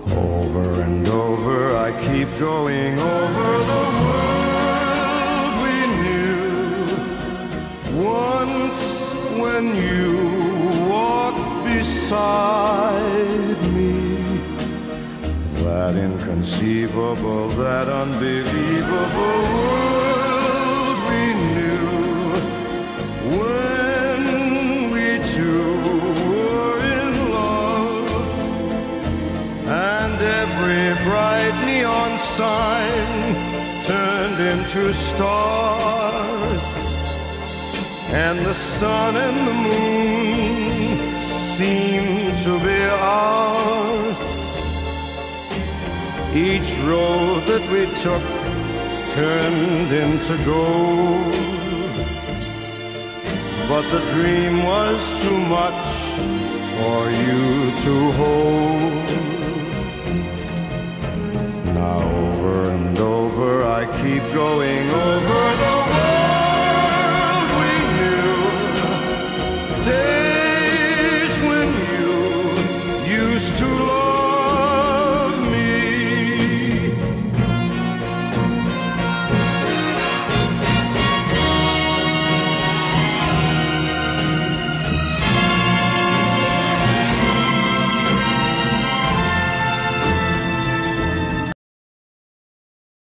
Over and over I keep going over the world we knew. Once when you walked beside me, that inconceivable, that unbelievable world we knew. When we two were in love, and every bright neon sign turned into stars, and the sun and the moon seemed to be ours. Each road that we took turned into gold, but the dream was too much for you to hold. Now over and over I keep going over